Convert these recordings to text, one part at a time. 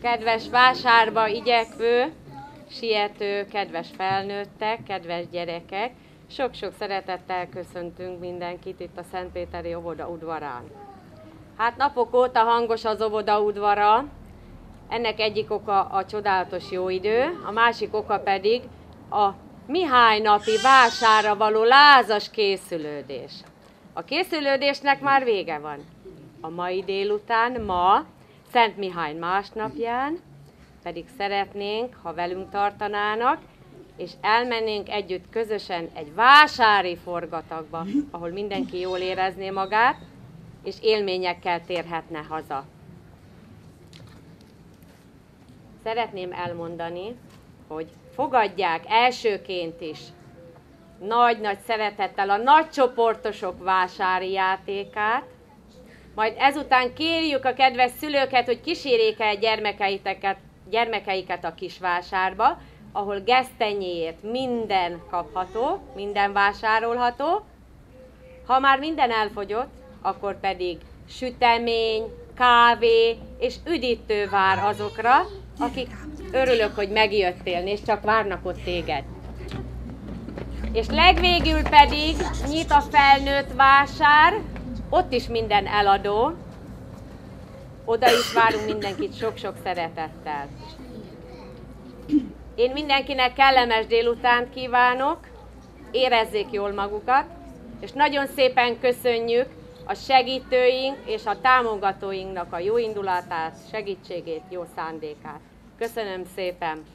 Kedves vásárba igyekvő, siető, kedves felnőttek, kedves gyerekek, sok-sok szeretettel köszöntünk mindenkit itt a Szentpéteri óvoda udvarán. Hát napok óta hangos az óvoda udvara, ennek egyik oka a csodálatos jó idő, a másik oka pedig a Mihály napi vásárra való lázas készülődés. A készülődésnek már vége van. A mai délután, ma, Szent Mihály másnapján pedig szeretnénk, ha velünk tartanának, és elmennénk együtt közösen egy vásári forgatagba, ahol mindenki jól érezné magát, és élményekkel térhetne haza. Szeretném elmondani, hogy fogadják elsőként is nagy-nagy szeretettel a nagycsoportosok vásári játékát, majd ezután kérjük a kedves szülőket, hogy kísérjék el gyermekeiket a kisvásárba, ahol gesztenyéért minden kapható, minden vásárolható. Ha már minden elfogyott, akkor pedig sütemény, kávé és üdítő vár azokra, akik örülök, hogy megjöttél, és csak várnak ott téged. És legvégül pedig nyit a felnőtt vásár, ott is minden eladó, oda is várunk mindenkit sok-sok szeretettel. Én mindenkinek kellemes délutánt kívánok, érezzék jól magukat, és nagyon szépen köszönjük a segítőink és a támogatóinknak a jó indulatát, segítségét, jó szándékát. Köszönöm szépen!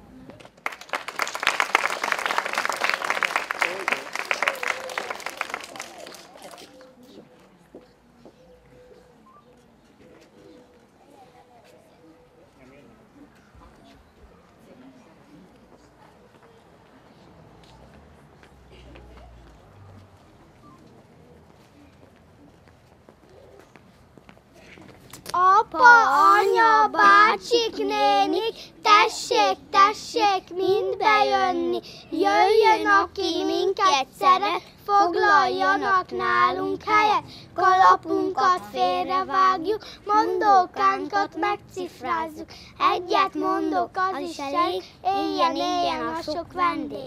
Apa, anya, bácsik, nénik, tessék, tessék mind bejönni. Jöjjön, aki minket szeret, foglaljanak nálunk helyet. Kalapunkat félrevágjuk, mondókánkat megcifrázzuk. Egyet mondok, az is elég, éljen a sok vendég.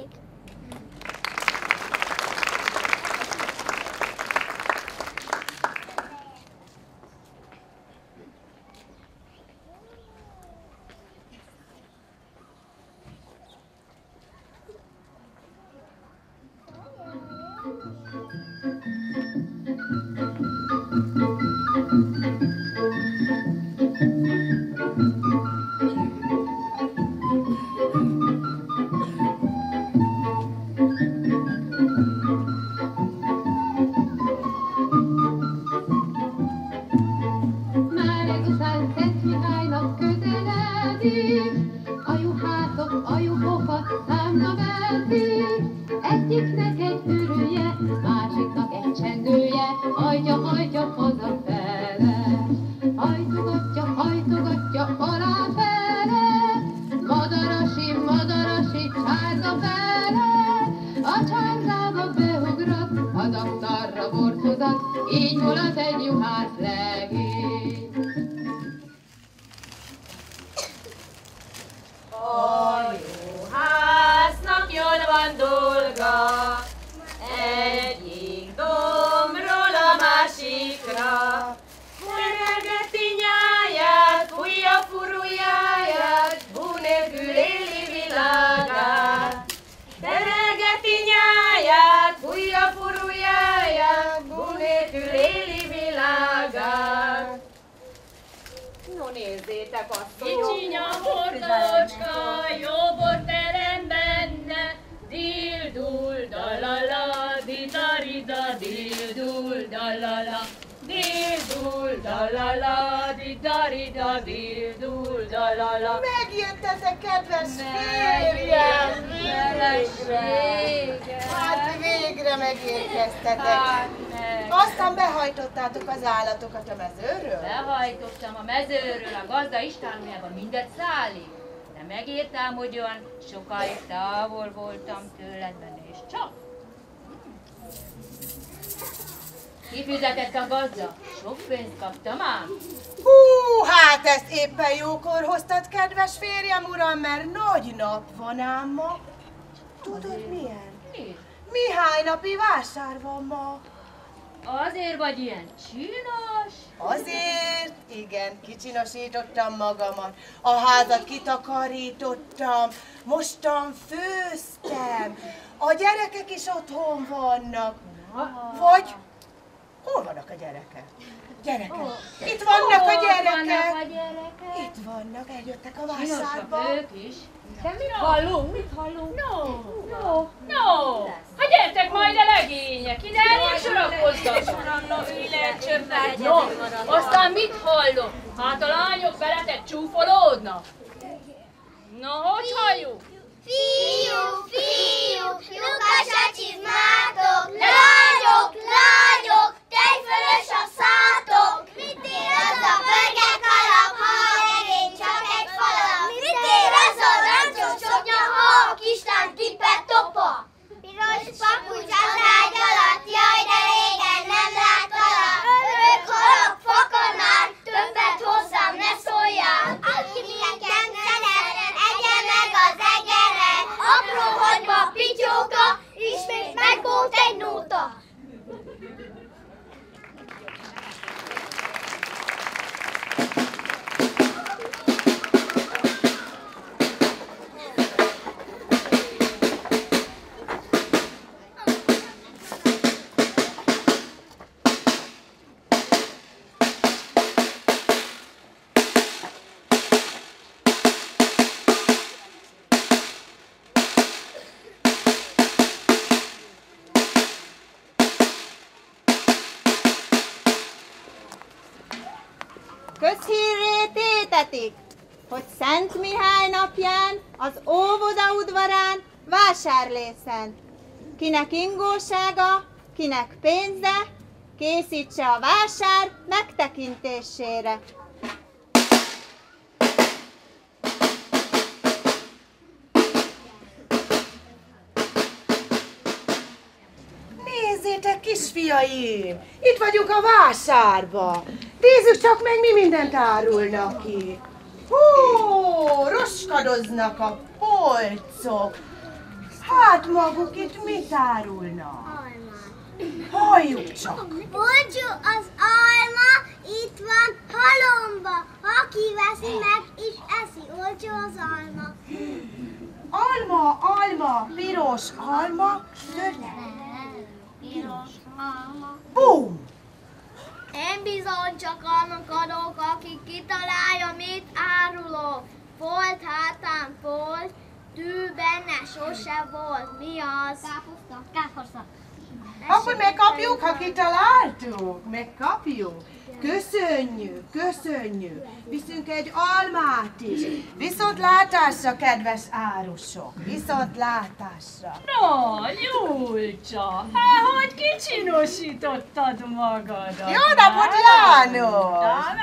Egyiknek egy örülje, másiknak egy csengője, hajtja hazafele. Hajtogatja aláfele, madarasi, csárga fele. A csárgába beugrat, a daktarra bortozat, így mulat egy juhász legény. A juhásznak jól van dolga, egyik dombról a másikra. Terelgeti nyáját, fújja furujáját, bú nélkül éli világát. Terelgeti nyáját, fújja furujáját, bú nélkül éli világát. No nézzétek azt, Kicsiny a bordocska, jó bor terem benne, dildul dalala, didarida, dildul dalala, dildul dalala, didarida, dildul dalala. Megjöttetek, kedves férjem! Hát végre megérkeztetek. Aztán behajtottátok az állatokat a mezőről? Behajtottam a mezőről, a gazda istálójában mindet szállít. De megírtám, hogy olyan sokáig távol voltam tőled, benne és csak. Kifizetett a gazda? Sok pénzt kaptam ám? Hú, hát ezt éppen jókor hoztad, kedves férjem, uram, mert nagy nap van ám ma. Tudod milyen? Mi? Mihály napi vásár van ma. Azért vagy ilyen csinos? Azért, igen, kicsinosítottam magamat. A házat kitakarítottam, mostan főztem. A gyerekek is otthon vannak. Vagy, hol vannak a gyerekek? Gyerekek, itt vannak a gyerekek. Itt vannak, eljöttek a vásárba. Csinosak ők is. De mit hallunk? Mit hallunk? No! Hát gyertek majd a legények, ide elég sorakozgassanak. No, aztán mit hallok? Hát a lányok veletek csúfolódnak? Na, hogy halljuk? Fiú, lyukas a csizmátok, lányok, tejfölös a szátok. Mit ér az a pörge kalap, ha a legény csak egy falap? Mit ér az a ráncos csoknya, ha a kislány tippet topa? Piros papucs az ágy alatt, jaj, de régen nem láttalak. Örök halak, fakanál, többet hozzám ne szóljál. Aki nekem szeret, egye meg az egeret. Apró hagyma, pityóka, ismét megvolt egy nóta. Közhírré tétetik, hogy Szent Mihály napján az óvoda udvarán vásárlészen. Kinek ingósága, kinek pénze, készítse a vásár megtekintésére. Nézzétek, kisfiaim! Itt vagyunk a vásárba. Nézzük csak meg, mi mindent árulnak ki. Hú, roskadoznak a polcok. Hát maguk itt mit árulnak? Halljuk csak. Olcsó az alma, itt van halomba. Aki veszi meg és eszi, olcsó az alma. Alma, piros alma, zöld. Piros alma. Bum! Én bizony csak annak adok, aki kitalálja, mit árulok. Folt hátán folt, tű benne sose volt. Mi az? Káposzta. Akkor megkapjuk, ha kitaláltuk. Megkapjuk. Köszönjük. Viszünk egy almát is. Viszontlátásra, kedves árusok. Viszontlátásra. No, Julcsa, hát hogy kicsinosítottad magadat? Jó napot, János!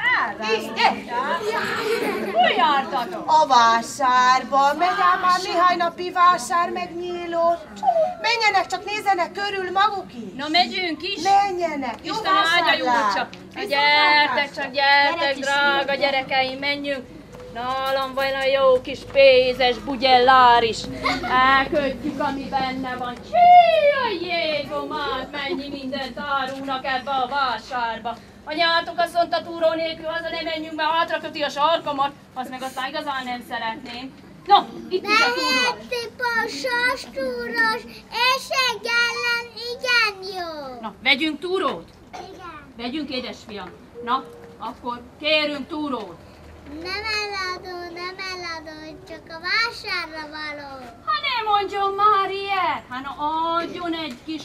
Hol jártatok? A vásárba. Megy ám már néhány napi vásár megnyílott. Menjenek, csak nézzenek körül maguk is. Na megyünk is? Menjenek. Jó Isten áldja Julcsa. Gyertek, drága gyerekeim, menjünk. Nálam van a jó kis pénzes bugyellár is. Elkötjük, ami benne van. Csíj, Jégomát, mennyi mindent árulnak ebbe a vásárba. Anyátok azt mondta, túró nélkül haza ne menjünk, mert hátraköti a sarkamat. Azt meg aztán igazán nem szeretném. No, itt is a túró. Lehet pasas, túros, és egy ellen igen jó. Na, vegyünk túrót? Igen. Vegyünk, édesfiam. Na, akkor kérünk túrót. Nem eladó, csak a vásárra való. Ha ne mondjon már ilyet, hát adjon egy kis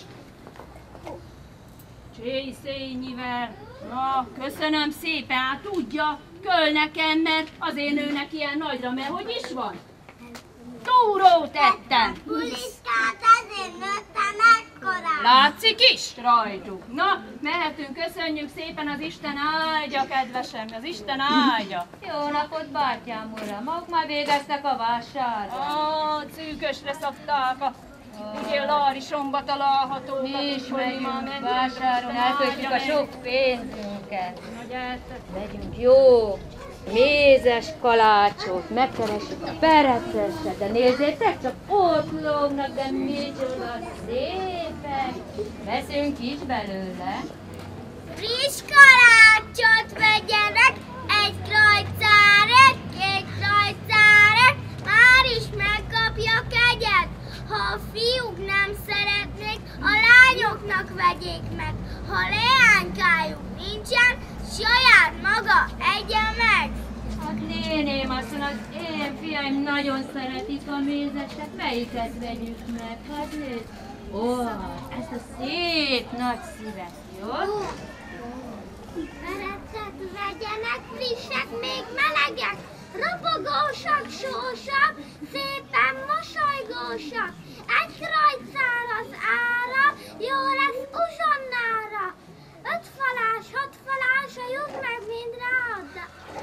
csészényivel. Na, köszönöm szépen, hát tudja, köl nekem, mert azért nőnek ilyen nagyra, mert hogy is van? Túrót ettem. Puliszkát ezért nőttem ekkorán. Látszik is rajtuk. Na, mehetünk, köszönjük szépen, az Isten áldja, kedvesem, az Isten áldja. Jó napot, bátyám uram, maguk már végeztek a vásárra. Szűkösre szabták a Ugye Lári somba található. Mi is megyünk vásáron, elköltjük a sok pénzünket. Vegyünk jó mézes kalácsot, megkeressük a pereceset, de nézzétek, csak ott lógnak, de micsoda szépek. Veszünk is belőle. Friss kalácsot vegyenek, egy krajcáret, két krajcáret, már is megkapja kegyet. Ha a fiúk nem szeretnék, a lányoknak vegyék meg. Ha leánykájuk nincsen, saját maga egye meg. Hát néném, aztán az én fiaim nagyon szeretik a mézeset, melyiket vegyük meg? Hát nézd! Ó, ezt a szép nagy szívet, jó? Perecet vegyenek, frissek, még melegek, ropogósak, sósak, szépen mosolygósak. Egy krajcár az ára, jó lesz uzsonnára. 5 falás, 6 falásra jut meg mind rád.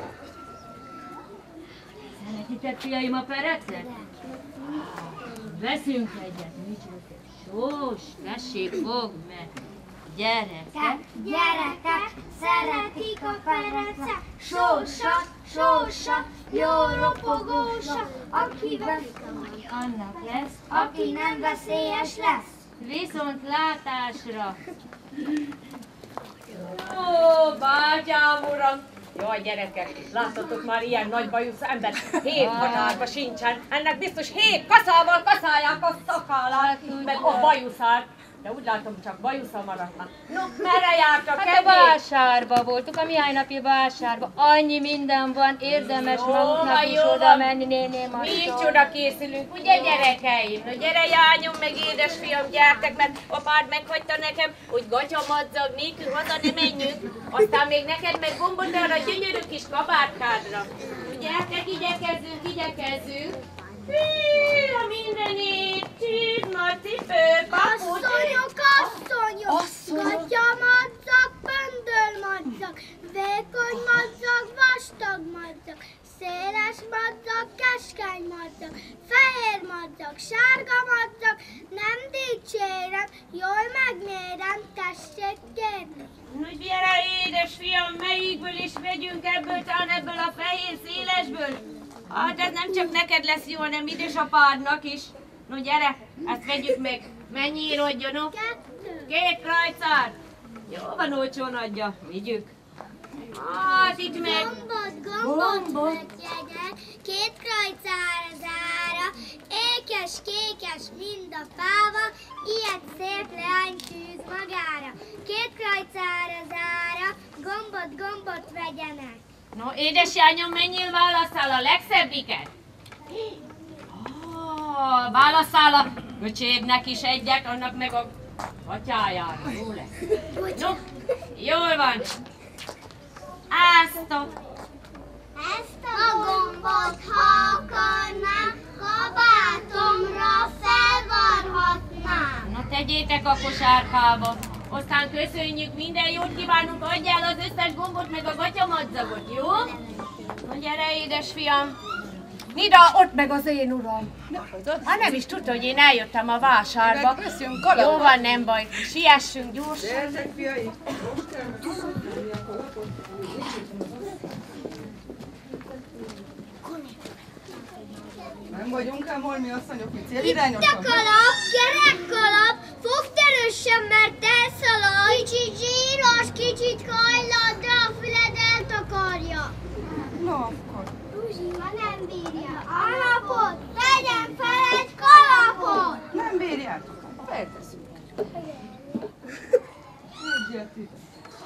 Szeretitek, fiaim, a perecet? Veszünk egyet, micsoda sós, tessék, fogd meg! Gyerekek! Gyerekek, szeretik a perecet, sósa, sósa, jó ropogósa, aki Annak lesz, aki nem veszélyes lesz. viszont látásra! Ó, bátyám uram! Jaj, gyerekek, láttatok már ilyen nagy bajusz ember? 7 kanálba sincsen. Ennek biztos 7 kaszával kaszálják a szakállát, meg a bajuszát. De úgy látom, csak bajusza maradt már. No, merre jártak, Hát a vásárba voltunk, a Mihály napi vásárba. Annyi minden van, érdemes maguknak is oda menni, néném Mi is asszony. oda készülünk, ugye gyerekeim? Na gyere jányom, meg édesfiam, gyertek, mert apád meghagyta nekem, hogy gatyamadzag nélkül haza ne menjünk. Aztán még neked meg gombot arra a gyönyörű kis kabátkádra. Gyertek, igyekezzünk, igyekezzünk. Hű, a mindenét, csíp, nagy cipő, papucs. Asszonyok, asszonyok, gatyamadzag, pöndölmadzag, vékony madzag, vastag madzag, széles madzag, keskeny madzag, fehér madzag, sárga madzag, nem dicsérem, jól megmérem, tessék kérni. No gyere, édesfiam, melyikből is vegyünk ebből, talán ebből a fehér szélesből? Hát ez nem csak neked lesz jó, hanem édesapádnak is. No gyere, ezt vegyük meg. Mennyiért adjon? 2 krajcár. Jó van, olcsón adja. Vigyük. Hát itt meg. Gombot vegyek, 2 krajcár az ára, ékes, kékes mind a fáva, ilyet szép leány tűz magára. 2 krajcár az ára, gombot vegyenek. No, édesjányom, mennyire válasszál a legszebbiket? Válasszál a öcsémnek is egyet, annak meg a atyájára. Jó lesz. No, jól van. Ezt a gombot, ha akarnám, kabátomra felvarhatnám. Na tegyétek a kosárkába. Aztán köszönjük, minden jót kívánunk, adjál az összes gombot meg a gatyamadzagot, jó? Na gyere, édesfiam. Mida, ott meg az én uram. Hát nem is tudta, hogy én eljöttem a vásárba. Jó van, nem baj. Siessünk gyorsan. Gyertek, fiai! Nem vagyunk ám holmi asszonyok, mit célirányosan? Itt a kalap, kerekkalap, fogd erősen, mert elszalad. Kicsit zsíros, kicsit hajlad, de a füled eltakarja. Na akkor. Ruzsika nem bírja a napot, vegyen fel egy kalapot. Nem bírjátok? Felteszünk. Egyet itt.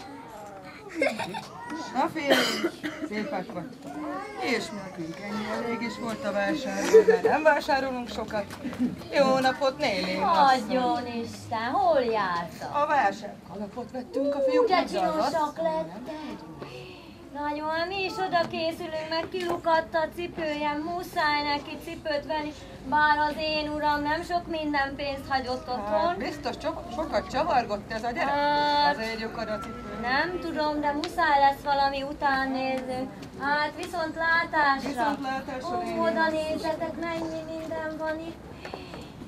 Na férjünk, szépek vagytok. És nekünk ennyi elég is volt a vásárból, mert nem vásárolunk sokat. Jó napot, néném asszony. Adjon Isten, hol jártak? A vásárkalapot vettünk a fiúk. De csinosak lettek. Nagyon, mi is oda készülünk, mert kilukadt a cipője, muszáj neki cipőt venni, bár az én uram nem sok minden pénzt hagyott Hát, otthon. biztos sokat csavargott ez a gyerek. Hát, Azért lyukad a cipő. nem tudom, de muszáj lesz valami után néznünk. Hát viszontlátásra. Viszontlátásra, Ó, néni oda asszony. nézzetek, mennyi minden van itt.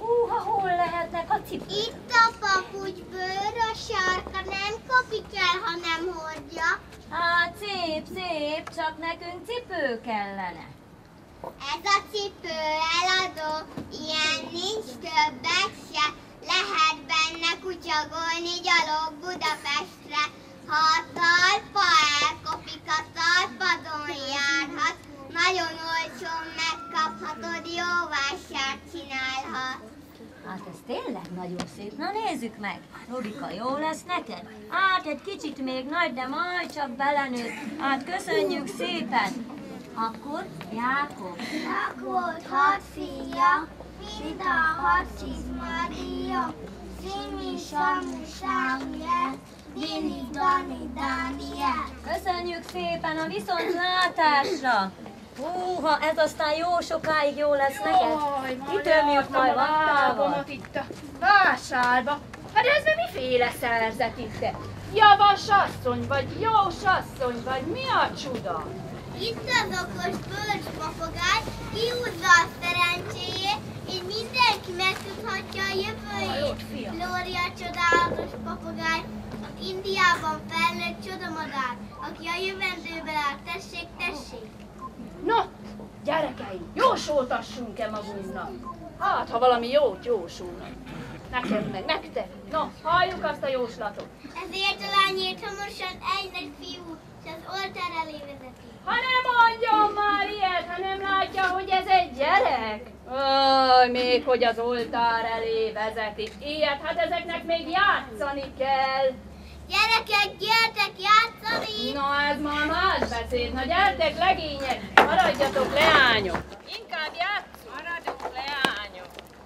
Húha, hol lehetnek a cipők? Itt a papucsbőr, a sarka nem kopik el, ha nem hordja. Hát szép, szép, csak nekünk cipő kellene. Ez a cipő eladó, ilyen nincs többet se. Lehet benne kutyagolni gyalog Budapestre. Ha a talpa elkopik, a talpadon járhat. Nagyon olcsón megkaphatod, jó vásárt csinálhat. Hát ez tényleg nagyon szép. Na nézzük meg. Rodika, jó lesz neked? Hát egy kicsit még nagy, de majd csak belenőtt. Hát köszönjük szépen. Akkor Jákob. Volt 6 fia, mind a 6 Maria. Szimi, Samu, Sámuel, Dini, Dani, Dániel. Köszönjük szépen a viszontlátásra. Húha, ez aztán jó sokáig jó lesz neked. Kitömjük majd vaktával. Itt a vásárba. Hát ez meg miféle szerzet itt? Javas asszony, vagy jós asszony, vagy mi a csuda? Itt az okos bölcs papagáj, kihúzza a szerencséjét, így mindenki megtudhatja a jövőjét. Glória csodálatos papagáj, az Indiában fejlett csodamadár, aki a jövendőbe lát, tessék, tessék! No, gyerekeim, jósoltassunk-e magunknak? Hát, ha valami jót jósolnak. Nekem meg nektek. No, halljuk azt a jóslatot. Ezért a lányért hamarosan egy nagy fiú, és az oltár elé vezeti. Ha nem mondjon már ilyet, ha nem látja, hogy ez egy gyerek. Aj, még hogy az oltár elé vezeti. Ilyet, hát ezeknek még játszani kell. Gyerekek, gyertek játszani! Na, ez már más beszéd. Na, gyertek, legények, maradjatok leányok. Inkább játszunk. Maradjunk leányok.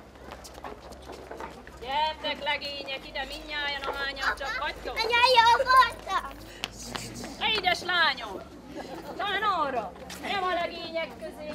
Gyertek, legények, ide mindnyájan, ahányan csak vagytok. Nagyon jó voltam! Édes lányom! Talán arra! Nem a legények közé!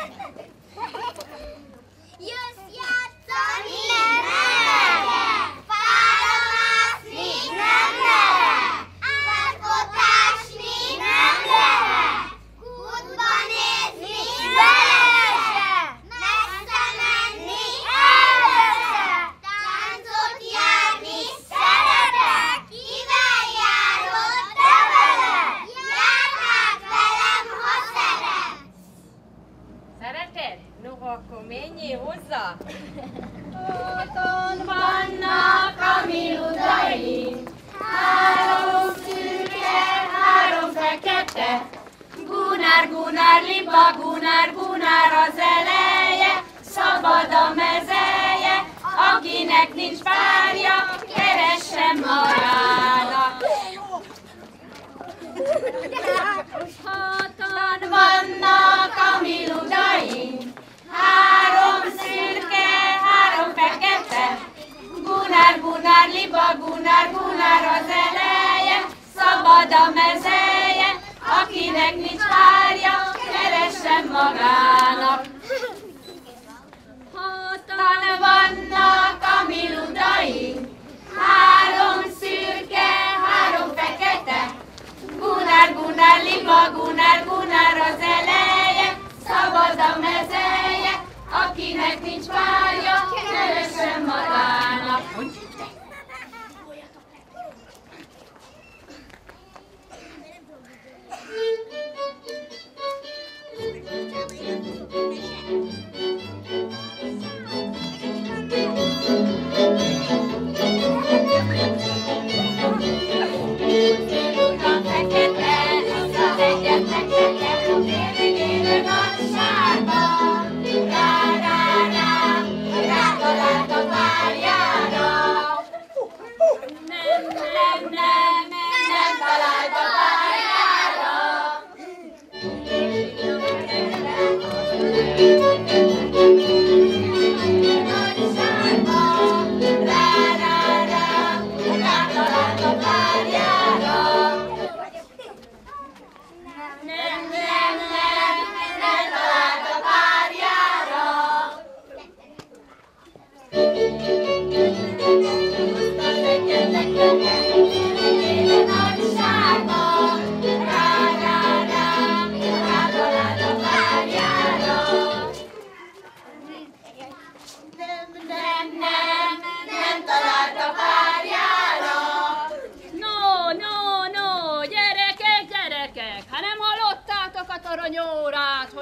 Jössz játszani! Nem lehet! Fáromászni! Nem lehet! Alkotásni! Nem lehet! Kútba nézni! Belese! Messze menni! Előse! Táncot járni! Szeretek! Kivel járod? Te veled! Járnák velem, ha szeretsz! Szereted? No, akkor menjél hozzá! Otthon vannak a mi ludaink, 3 szürke, 3 fekete. Gunár, Gunár, liba, Gunár, Gunár az eleje, szabad a mezeje, akinek nincs párja, keressen magának. Hatan vannak a mi ludaink, 3 szürke, 3 fekete. Gunár, Gunár, liba, Gunár, Gunár az eleje, szabad a mezeje, akinek nincs párja, keressen magának. Hatan vannak a mi ludaink, 3 szürke, 3 fekete. Gunár, Gunár, liba, Gunár, Gunár az eleje, szabad a mezeje, akinek nincs párja, keressen magának. Thank you.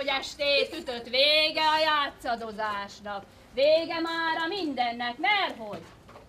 estét ütött, vége a játszadozásnak. Vége már a mindennek, mert hogy?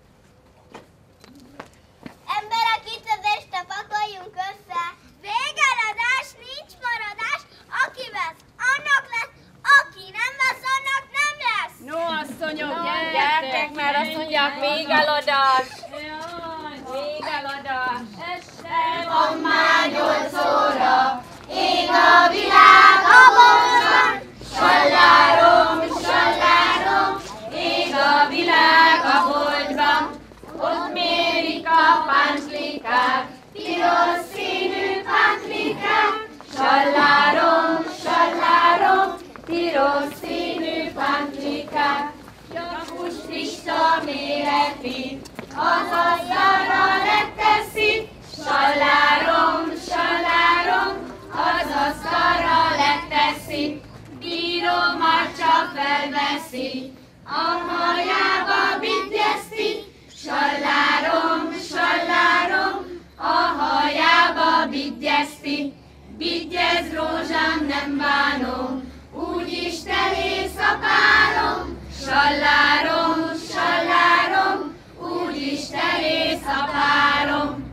Emberek, itt az este pakoljunk össze. Végeladás, nincs maradás. Aki vesz, annak lesz. Aki nem vesz, annak nem lesz. No, asszonyok, Gyertek, mert azt mondják, végeladás. Jaj, végeladás. Este Van már 8 óra, ég a világ a boltban. Sallárom, sallárom, ég a világ a boltban. Ott mérik a pánclikák, piros színű pánclikák. Sallárom, sallárom, piros színű pánclikák. Gyakus Pista méreti, az asztalra leteszi. Sallárom, sallárom, az asztalra leteszi. Bíró már csak felveszi, a hajába vigyezti. Sallárom, sallárom, a hajába vigyezti. Vigyezz rózsám, nem bánom, úgyis te éjszakálom. Sallárom, sallárom, úgyis te éjszakálom.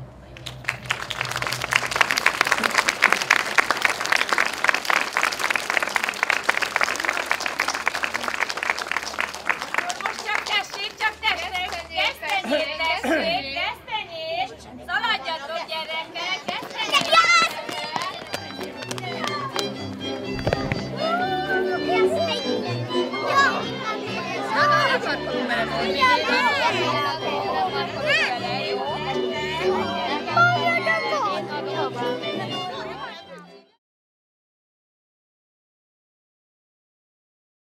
Szaladjatok, gyerekek, gesztenyés! Ja!